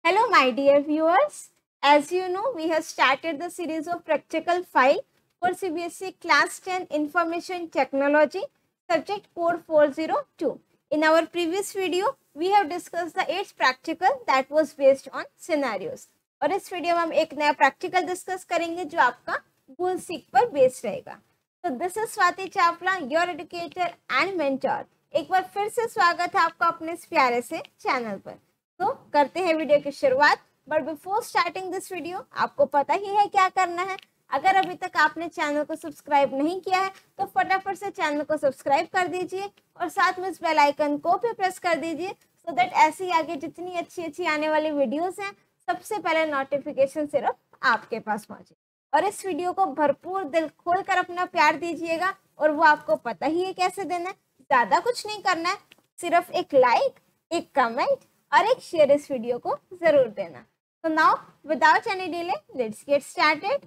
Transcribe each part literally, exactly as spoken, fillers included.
Hello, my dear viewers. As you know, we have started the series of practical file for C B S E Class ten Information Technology, subject code four zero two. In our previous video, we have discussed the eighth practical that was based on scenarios. और इस video में हम एक नया practical discuss करेंगे जो आपका गोल सीख पर बेस्ड रहेगा. तो this is Swati Chawla, your educator and mentor. एक बार फिर से स्वागत है आपका अपने इस प्यारे से चैनल पर. तो करते हैं वीडियो की शुरुआत. But before starting this video आपको पता ही है क्या करना है. अगर अभी तक आपने चैनल को सब्सक्राइब नहीं किया है तो फटाफट से चैनल को सब्सक्राइब कर दीजिए और साथ में इस बेल आइकन को भी प्रेस कर दीजिए सो दैट ऐसी आगे जितनी अच्छी अच्छी आने वाली वीडियोस हैं सबसे पहले नोटिफिकेशन सिर्फ आपके पास पहुंचे. और इस वीडियो को भरपूर दिल खोल कर अपना प्यार दीजिएगा और वो आपको पता ही है कैसे देना है. ज्यादा कुछ नहीं करना है, सिर्फ एक लाइक, एक कमेंट और एक शेयर इस वीडियो को जरूर देना. तो now without any delay let's get started.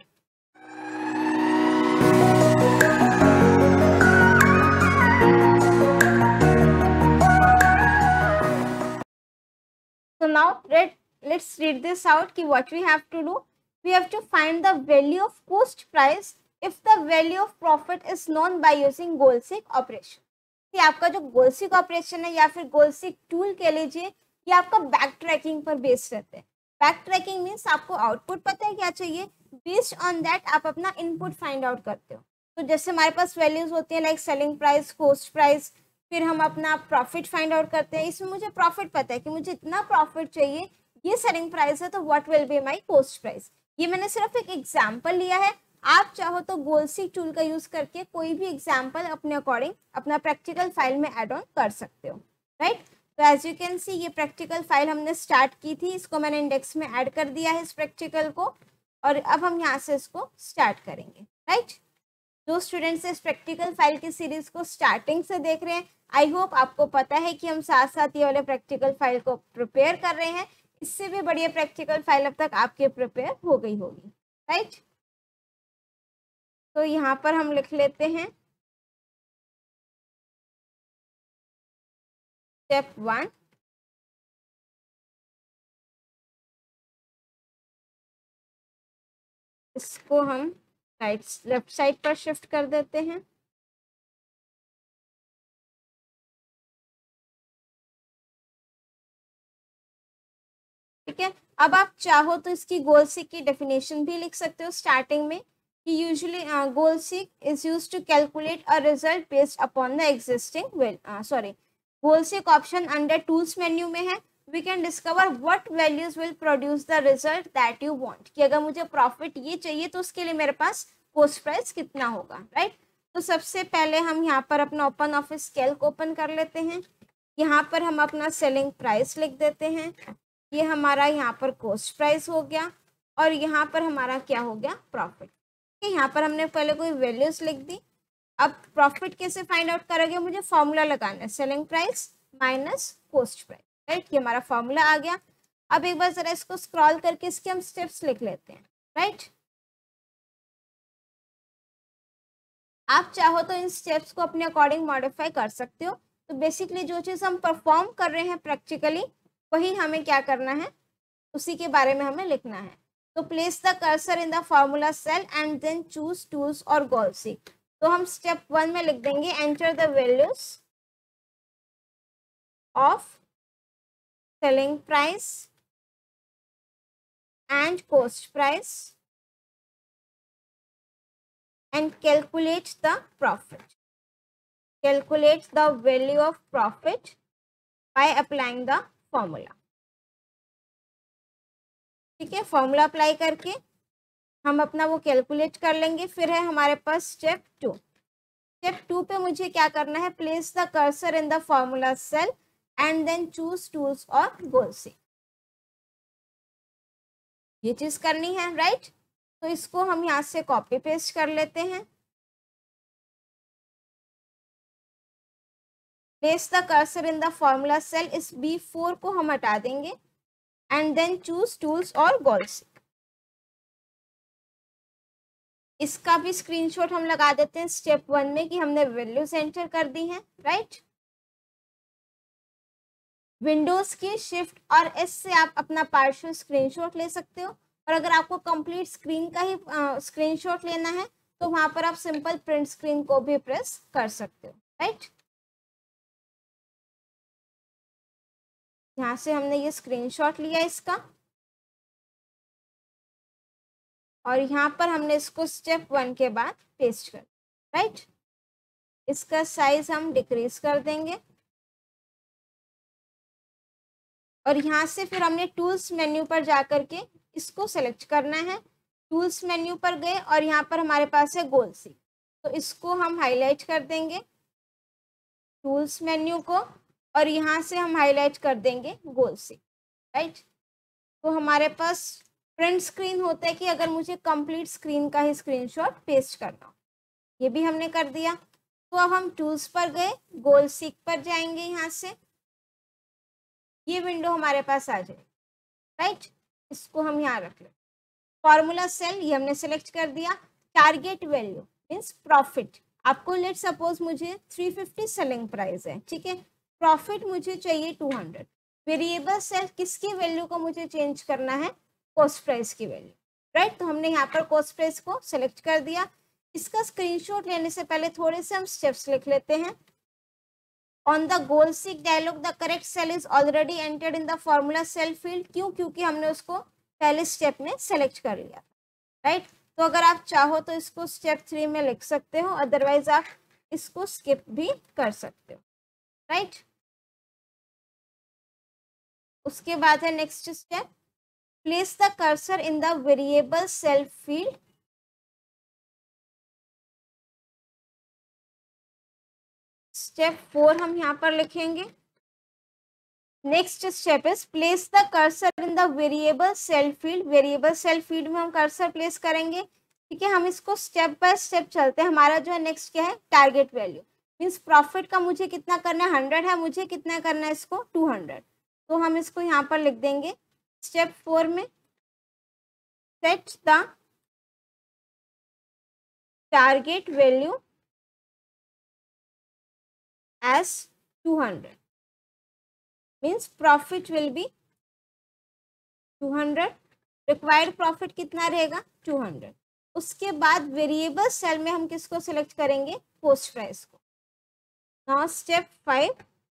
So now let let's read this out कि what we have to do. We have to find the value of cost price if the value of profit is known by using goal seek operation. कि आपका जो गोल seek operation है या फिर गोल seek tool कह लीजिए, ये आपका बैक ट्रैकिंग पर बेस्ड रहते हैं. बैक ट्रैकिंग मीन्स आपको आउटपुट पता है क्या चाहिए, बेस्ड ऑन दैट आप अपना इनपुट फाइंड आउट करते हो. तो जैसे हमारे पास वैल्यूज होती है like selling price, cost price, फिर हम अपना प्रॉफिट फाइंड आउट करते हैं. इसमें मुझे प्रॉफिट पता है कि मुझे इतना प्रॉफिट चाहिए, ये सेलिंग प्राइस है, तो what will be my cost price. ये मैंने सिर्फ एक एग्जांपल लिया है. आप चाहो तो गोल सीक टूल का यूज करके कोई भी एग्जांपल अपने अकॉर्डिंग अपना प्रैक्टिकल फाइल में ऐड ऑन कर सकते हो. Right right? तो एज यू कैन सी ये प्रैक्टिकल फाइल हमने स्टार्ट की थी, इसको मैंने इंडेक्स में ऐड कर दिया है इस प्रैक्टिकल को, और अब हम यहाँ से इसको स्टार्ट करेंगे. Right right? जो स्टूडेंट्स इस प्रैक्टिकल फाइल की सीरीज को स्टार्टिंग से देख रहे हैं, आई होप आपको पता है कि हम साथ साथ ये वाले प्रैक्टिकल फाइल को प्रिपेयर कर रहे हैं. इससे भी बढ़िया प्रैक्टिकल फाइल अब तक आपके प्रिपेयर हो गई होगी. Right right? तो यहाँ पर हम लिख लेते हैं स्टेप वन. इसको हम राइट लेफ्ट साइड पर शिफ्ट कर देते हैं. ठीक है. अब आप चाहो तो इसकी गोल सीक की डेफिनेशन भी लिख सकते हो स्टार्टिंग में कि usually goal seek is used to calculate a result based upon the existing well sorry goal seek option under tools menu में है. We can discover what values will produce the result that you want, कि अगर मुझे profit ये चाहिए तो उसके लिए मेरे पास कॉस्ट प्राइस कितना होगा. Right right? तो सबसे पहले हम यहाँ पर अपना ओपन ऑफिस कैल्क ओपन कर लेते हैं. यहाँ पर हम अपना सेलिंग प्राइस लिख देते हैं. ये हमारा यहाँ पर कॉस्ट प्राइस हो गया और यहाँ पर हमारा क्या हो गया, प्रॉफिट. यहाँ पर हमने पहले कोई वैल्यूज लिख दी. अब प्रॉफिट कैसे फाइंड आउट करोगे, मुझे फॉर्मूला लगाना है, selling price minus cost price. Right, ये हमारा फॉर्मूला आ गया. अब एक बार जरा इसको स्क्रॉल करके इसके हम स्टेप्स लिख लेते हैं. Right right? आप चाहो तो इन स्टेप्स को अपने अकॉर्डिंग मॉडिफाई कर सकते हो. तो बेसिकली जो चीज हम परफॉर्म कर रहे हैं प्रैक्टिकली वही हमें क्या करना है, उसी के बारे में हमें लिखना है. तो place the cursor in the formula cell and then choose tools और गोल सीक. तो हम स्टेप वन में लिख देंगे enter the values of selling price and cost price and calculate the profit. Calculate the value of profit by applying the formula. ठीक है, formula apply करके हम अपना वो कैलकुलेट कर लेंगे. फिर है हमारे पास स्टेप टू. स्टेप टू पे मुझे क्या करना है, place the cursor in the formula cell and then choose tools और गोल सीक. ये चीज करनी है. Right right? तो इसको हम यहाँ से कॉपी पेस्ट कर लेते हैं. Place the cursor in the formula cell, इस बी फोर को हम हटा देंगे एंड देन चूज टूल्स और गोल सीक. इसका भी स्क्रीनशॉट हम लगा देते हैं स्टेप वन में कि हमने वैल्यूज एंटर कर दी हैं. राइट, विंडोज की शिफ्ट और एस से आप अपना पार्शियल स्क्रीनशॉट ले सकते हो, और अगर आपको कंप्लीट स्क्रीन का ही स्क्रीनशॉट लेना है तो वहां पर आप सिंपल प्रिंट स्क्रीन को भी प्रेस कर सकते हो, राइट। यहाँ से हमने ये स्क्रीनशॉट लिया इसका, और यहाँ पर हमने इसको स्टेप वन के बाद पेस्ट कर, राइट। इसका साइज हम डिक्रीज कर देंगे, और यहाँ से फिर हमने टूल्स मेन्यू पर जाकर के इसको सेलेक्ट करना है। टूल्स मेन्यू पर गए और यहाँ पर हमारे पास है गोल सीक, तो इसको हम हाईलाइट कर देंगे टूल्स मेन्यू को, और यहाँ से हम हाईलाइट कर देंगे गोल सीक, राइट। तो हमारे पास प्रिंट स्क्रीन होता है कि अगर मुझे कंप्लीट स्क्रीन का ही स्क्रीनशॉट पेस्ट करना हो, ये भी हमने कर दिया। तो अब हम टूल्स पर गए, गोल सीक पर जाएंगे, यहाँ से ये विंडो हमारे पास आ जाए, राइट। इसको हम यहाँ रख लें। फॉर्मूला सेल ये हमने सेलेक्ट कर दिया। टारगेट वैल्यू मीन्स प्रॉफिट, आपको लेट सपोज मुझे थ्री फिफ्टी सेलिंग प्राइस है, ठीक है, प्रॉफिट मुझे चाहिए टू हंड्रेड। वेरिएबल सेल किसकी वैल्यू को मुझे चेंज करना है, कॉस्ट प्राइस की वैल्यू, राइट। तो हमने यहाँ पर कॉस्ट प्राइस को सेलेक्ट कर दिया। इसका स्क्रीनशॉट लेने से पहले थोड़े से हम स्टेप्स लिख लेते हैं। On the goal seek dialog the correct cell is already entered in the formula cell field, क्यों, क्योंकि हमने उसको पहले स्टेप में सेलेक्ट कर लिया, राइट। तो अगर आप चाहो तो इसको स्टेप थ्री में लिख सकते हो, अदरवाइज आप इसको स्किप भी कर सकते हो, राइट। उसके बाद है next step, place the cursor in the variable cell field. Step four हम यहाँ पर लिखेंगे। Next step is place the cursor in the variable cell field. Variable cell field में हम कर्सर प्लेस करेंगे, ठीक है। हम इसको स्टेप बाय स्टेप चलते हैं। हमारा जो है नेक्स्ट क्या है, टारगेट वैल्यू मीन्स प्रॉफिट का मुझे कितना करना है, हंड्रेड है, मुझे कितना करना है इसको टू हंड्रेड। तो हम इसको यहाँ पर लिख देंगे स्टेप फोर में, set the target value as two hundred means profit will be two hundred, required profit कितना रहेगा two hundred। उसके बाद वेरिएबल सेल में हम किसको सिलेक्ट करेंगे, कॉस्ट प्राइस को। Now step five,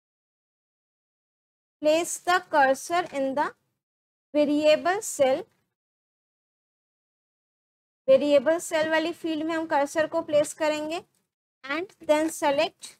place the cursor in the variable cell. Variable cell वाली फील्ड में हम कर्सर को प्लेस करेंगे and then select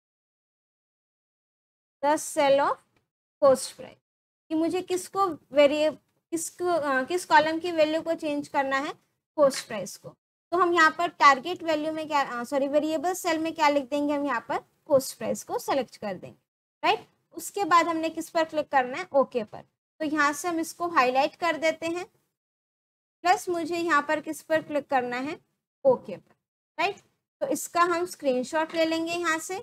the cell of cost price, कि मुझे किसको वेरिए किसको किस कॉलम की वैल्यू को चेंज करना है, कॉस्ट प्राइस को। तो हम यहाँ पर टारगेट वैल्यू में क्या सॉरी वेरिएबल सेल में क्या लिख देंगे, हम यहाँ पर कॉस्ट प्राइस को सेलेक्ट कर देंगे, राइट। उसके बाद हमने किस पर क्लिक करना है, ओके पर। तो यहाँ से हम इसको हाईलाइट कर देते हैं, प्लस मुझे यहाँ पर किस पर क्लिक करना है, ओके पर, राइट। तो इसका हम स्क्रीनशॉट ले लेंगे यहाँ से,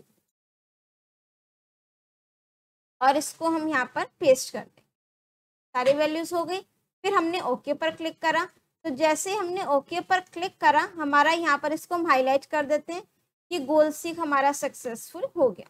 और इसको हम यहाँ पर पेस्ट कर देंगे। सारी वैल्यूज हो गई। फिर हमने ओके पर क्लिक करा, तो जैसे ही हमने ओके पर क्लिक करा, हमारा यहाँ पर इसको हम हाईलाइट कर देते हैं कि गोल सीक हमारा सक्सेसफुल हो गया।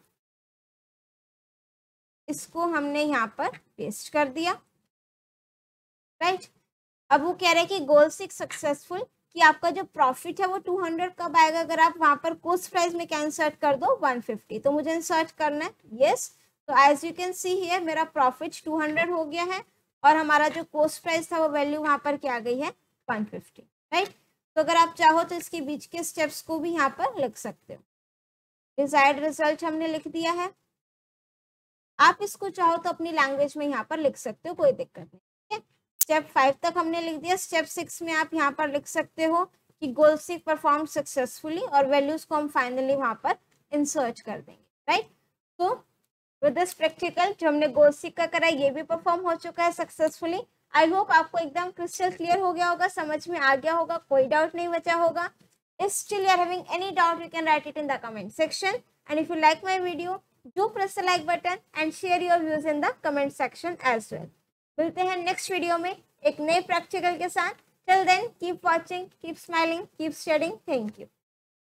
इसको हमने यहाँ पर पेस्ट कर दिया, राइट। अब वो कह रहे हैं कि गोल सीक सक्सेसफुल, कि आपका जो प्रॉफिट है वो टू हंड्रेड कब आएगा, अगर आप वहाँ पर कॉस्ट प्राइस में क्या इंसर्ट कर दो वन फिफ्टी। तो मुझे इंसर्ट करना है यस। तो as you can see here मेरा प्रॉफिट टू हंड्रेड हो गया है, और हमारा जो कॉस्ट प्राइस था वो वैल्यू वहाँ पर क्या आ गई है, वन फिफ्टी, राइट। तो अगर आप चाहो तो इसके बीच के स्टेप्स को भी यहाँ पर लिख सकते हो। डिजायर्ड रिजल्ट हमने लिख दिया है। आप इसको चाहो तो अपनी लैंग्वेज में यहाँ पर लिख सकते हो, कोई दिक्कत नहीं, ठीक है। स्टेप फाइव तक हमने लिख दिया। स्टेप सिक्स में आप यहाँ पर लिख सकते हो कि गोल सीक परफॉर्म सक्सेसफुली, और वैल्यूज को हम फाइनली वहाँ पर इंसर्ट कर देंगे, राइट। तो विद दिस प्रैक्टिकल जो हमने गोल सीक का करा ये भी परफॉर्म हो चुका है सक्सेसफुली। आई होप आपको एकदम क्रिस्टल क्लियर हो गया होगा, समझ में आ गया होगा, कोई डाउट नहीं बचा होगा। If still you are having any doubt, you can write it in the comment section. And if you like my video, do press the like button and share your views in the comment section as well. मिलते हैं next video में एक नए practical के साथ। Till then, keep watching, keep smiling, keep studying. Thank you.